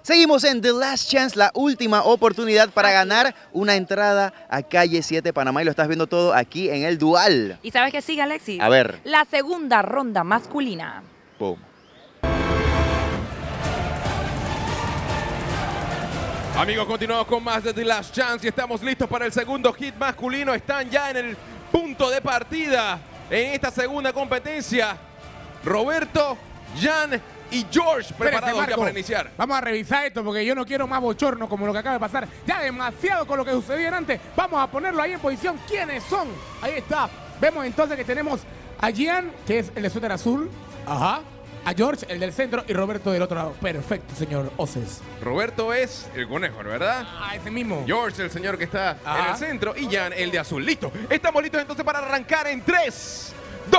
Seguimos en The Last Chance, la última oportunidad para ganar una entrada a Calle 7 Panamá. Y lo estás viendo todo aquí en el Dual. ¿Y sabes qué sigue, Alexis? A ver. La segunda ronda masculina. Boom. Amigos, continuamos con más de The Last Chance y estamos listos para el segundo hit masculino. Están ya en el punto de partida en esta segunda competencia. Roberto, Jan y George preparados ya para iniciar. Vamos a revisar esto porque yo no quiero más bochorno como lo que acaba de pasar. Ya demasiado con lo que sucedió antes. Vamos a ponerlo ahí en posición. ¿Quiénes son? Ahí está. Vemos entonces que tenemos a Gian, que es el de suéter azul. Ajá. A George, el del centro, y Roberto del otro lado. Perfecto, señor Oces. Roberto es el conejo, ¿verdad? Ah, ese mismo. George, el señor que está en el centro, y Jan, el de azul. Listo. Estamos listos entonces para arrancar en 3,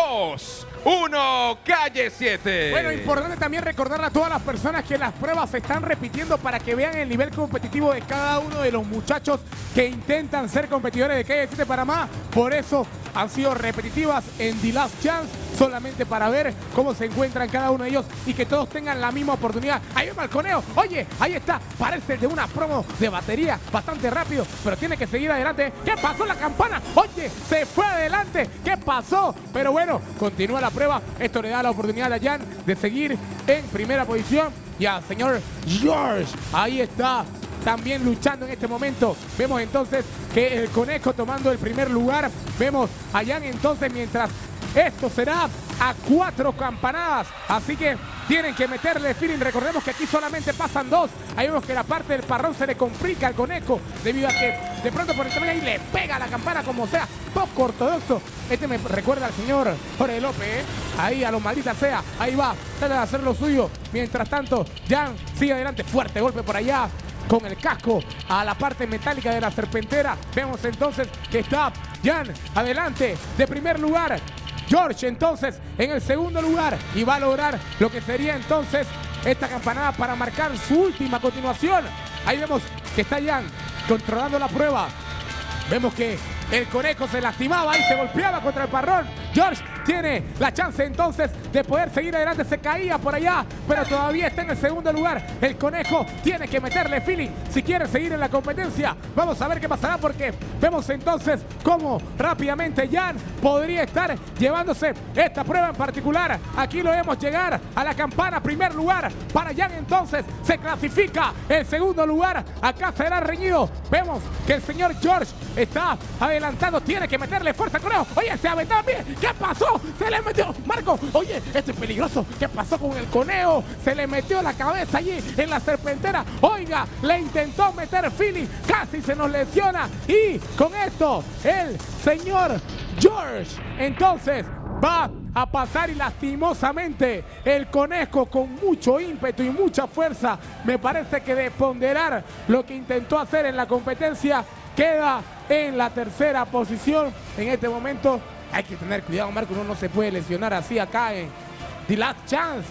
2, 1, Calle 7. Bueno, importante también recordarle a todas las personas que las pruebas se están repitiendo para que vean el nivel competitivo de cada uno de los muchachos que intentan ser competidores de Calle 7 Panamá. Por eso han sido repetitivas en The Last Chance, solamente para ver cómo se encuentran cada uno de ellos y que todos tengan la misma oportunidad. Ahí va el conejo. Oye, ahí está. Parece de una promo de batería bastante rápido, pero tiene que seguir adelante. ¿Qué pasó la campana? Oye, se fue adelante. ¿Qué pasó? Pero bueno, continúa la prueba. Esto le da la oportunidad a Jan de seguir en primera posición. Y al señor George, ahí está, también luchando en este momento. Vemos entonces que el conejo tomando el primer lugar. Vemos a Jan entonces mientras esto será a 4 campanadas. Así que tienen que meterle feeling. Recordemos que aquí solamente pasan 2. Ahí vemos que la parte del parrón se le complica al conejo debido a que de pronto por el tamaño ahí le pega la campana como sea. Poco ortodoxo. Este me recuerda al señor Jorge López, ¿eh? Ahí a lo maldita sea. Ahí va. Trata de hacer lo suyo. Mientras tanto, Jan sigue adelante. Fuerte golpe por allá con el casco a la parte metálica de la serpentera. Vemos entonces que está Jan adelante de primer lugar. George entonces en el segundo lugar y va a lograr lo que sería entonces esta campanada para marcar su última continuación. Ahí vemos que está Jan controlando la prueba. Vemos que el conejo se lastimaba y se golpeaba contra el parrón. George tiene la chance entonces de poder seguir adelante. Se caía por allá, pero todavía está en el segundo lugar. El conejo tiene que meterle feeling si quiere seguir en la competencia. Vamos a ver qué pasará porque vemos entonces cómo rápidamente Jan podría estar llevándose esta prueba en particular. Aquí lo vemos llegar a la campana. Primer lugar para Jan entonces. Se clasifica el segundo lugar. Acá será reñido. Vemos que el señor George está adelantando. Tiene que meterle fuerza al conejo. Oye, se aventaba bien. ¿Qué pasó? Se le metió. Marco, oye, esto es peligroso. ¿Qué pasó con el conejo? Se le metió la cabeza allí en la serpentera. Oiga, le intentó meter feeling. Casi se nos lesiona. Y con esto, el señor George entonces va a pasar y lastimosamente el conejo con mucho ímpetu y mucha fuerza, me parece que de ponderar lo que intentó hacer en la competencia, queda en la tercera posición. En este momento hay que tener cuidado, Marco, uno no se puede lesionar así acá en The Last Chance.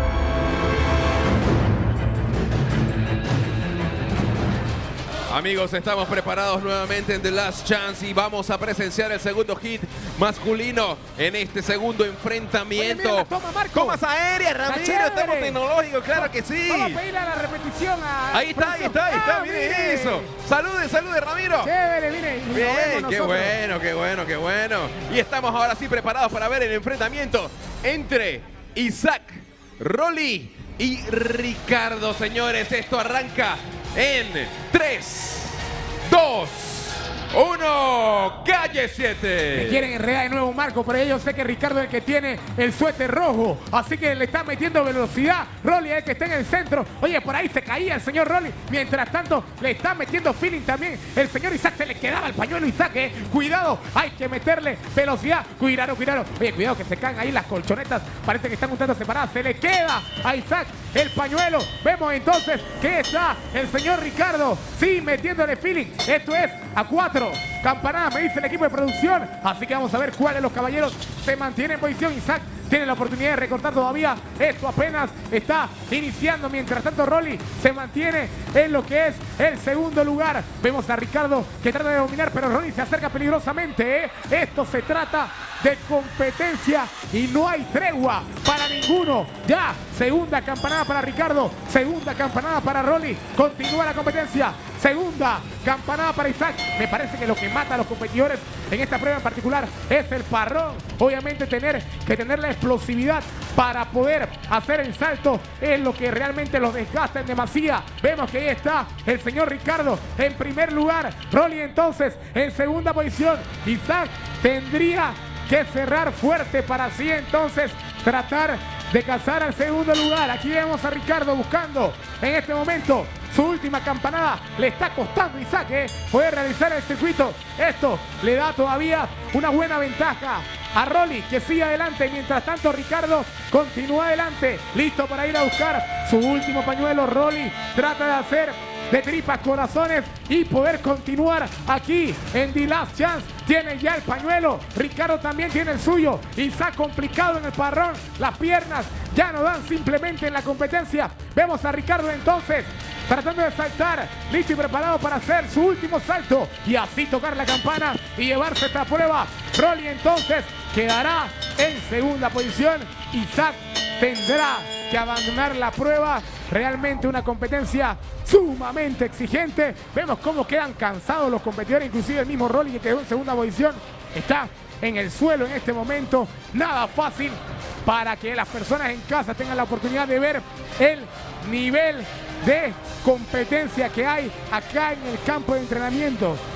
Amigos, estamos preparados nuevamente en The Last Chance y vamos a presenciar el segundo hit masculino en este segundo enfrentamiento. Oye, mira, toma, Marco. Tomas aéreas, Ramiro, estamos tecnológicos, claro que sí. Vamos a pedirle a la repetición. Ahí está, mire eso. Salude, Ramiro. Chévere, mire. Bien, qué bueno. Y estamos ahora sí preparados para ver el enfrentamiento entre Isaac, Rolly y Ricardo, señores. Esto arranca en 3, 2, 1, Calle 7. Me quieren enredar de nuevo, Marco, pero yo sé que Ricardo es el que tiene el suéter rojo, así que le está metiendo velocidad. Rolly es el que está en el centro. Oye, por ahí se caía el señor Rolly. Mientras tanto, le está metiendo feeling también. El señor Isaac se le quedaba el pañuelo Isaac, Cuidado, hay que meterle velocidad. Cuidado. Oye, cuidado que se caen ahí las colchonetas. Parece que están un tanto separadas. Se le queda a Isaac el pañuelo. Vemos entonces que está el señor Ricardo, sí, metiéndole feeling. Esto es a 4 campanadas, me dice el equipo de producción. Así que vamos a ver cuáles de los caballeros se mantienen en posición. Isaac tiene la oportunidad de recortar todavía. Esto apenas está iniciando. Mientras tanto, Rolly se mantiene en lo que es el segundo lugar. Vemos a Ricardo que trata de dominar, pero Rolly se acerca peligrosamente. Esto se trata de competencia y no hay tregua para ninguno. Ya, segunda campanada para Ricardo, segunda campanada para Rolly. Continúa la competencia, segunda campanada para Isaac. Me parece que lo que mata a los competidores en esta prueba en particular es el parrón. Obviamente tener la explosividad para poder hacer el salto es lo que realmente los desgasta en demasía. Vemos que ahí está el señor Ricardo en primer lugar, Rolly entonces en segunda posición. Isaac tendría que cerrar fuerte para así entonces tratar de cazar al segundo lugar. Aquí vemos a Ricardo buscando en este momento su última campanada. Le está costando a Isaac poder realizar el circuito. Esto le da todavía una buena ventaja a Rolly, que sigue adelante. Mientras tanto, Ricardo continúa adelante, listo para ir a buscar su último pañuelo. Rolly trata de hacer de tripas corazones y poder continuar aquí en The Last Chance. Tiene ya el pañuelo, Ricardo también tiene el suyo. Isaac complicado en el parrón, las piernas ya no dan simplemente en la competencia. Vemos a Ricardo entonces tratando de saltar, listo y preparado para hacer su último salto y así tocar la campana y llevarse esta prueba. Rolly entonces quedará en segunda posición. Isaac tendrá que abandonar la prueba. Realmente una competencia sumamente exigente. Vemos cómo quedan cansados los competidores, inclusive el mismo Rolly, que quedó en segunda posición, está en el suelo en este momento. Nada fácil para que las personas en casa tengan la oportunidad de ver el nivel de competencia que hay acá en el campo de entrenamiento.